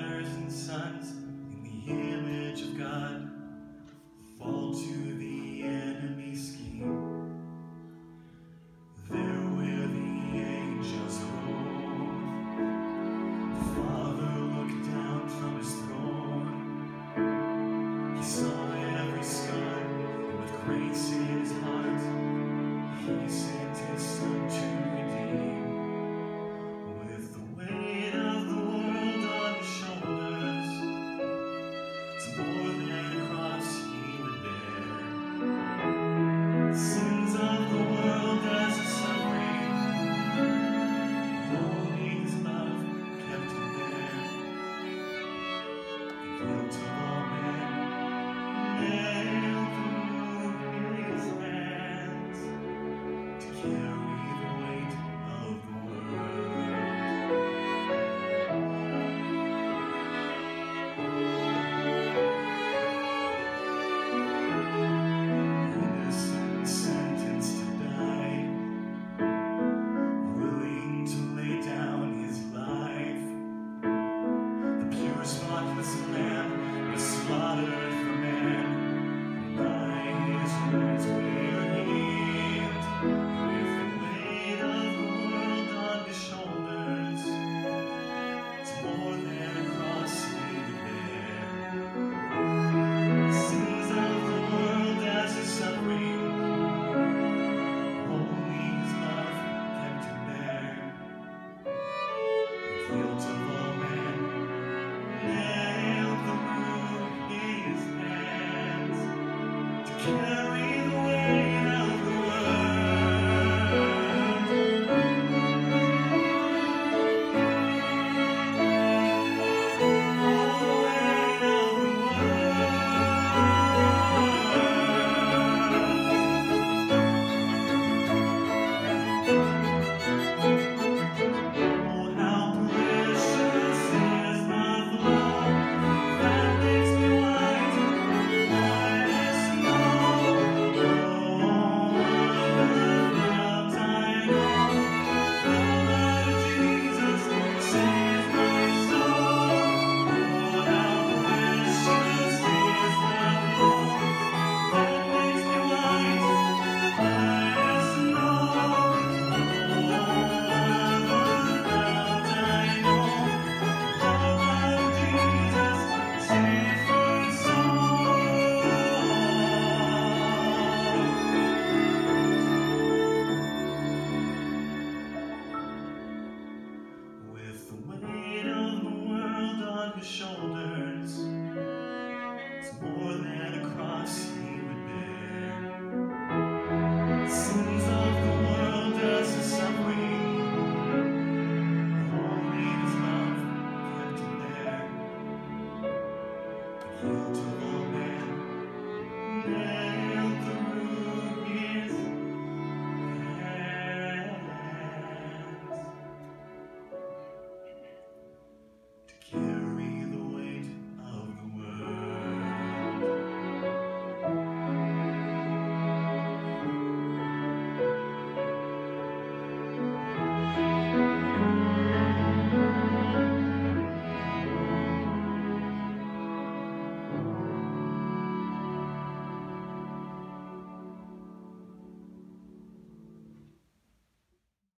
daughters and sons in the image of God fall to the enemy's scheme. There where the angels roam, the Father looked down from his throne. He saw every scar, and with grace in his heart, he sent his Son to redeem. With the weight of the world on his shoulders, it's more than a cross he would bear. The sins of the world as a suffering, only his love kept him there. The guilt of all men nailed through his hands to carry the weight of the world. Innocent, sentenced to die, willing to lay down his life. The pure, spotless Lamb was slaughtered for man, and by his words we're healed. With the weight of the world on his shoulders, it's more than a cross he would bear. The sins of the world as a suffering, only his love kept him there. The guilt of all men nailed through his hands to carry the weight of the world. All the weight of the Oh, how precious is the flow that makes me white as snow. Oh, without I know the blood of Jesus saves my soul. Oh, how precious is the flow that makes me white as snow. With the weight of the world on his shoulders, it's more than a cross he would bear. Sins of the world as a suffering, only his love kept him there. The guilt of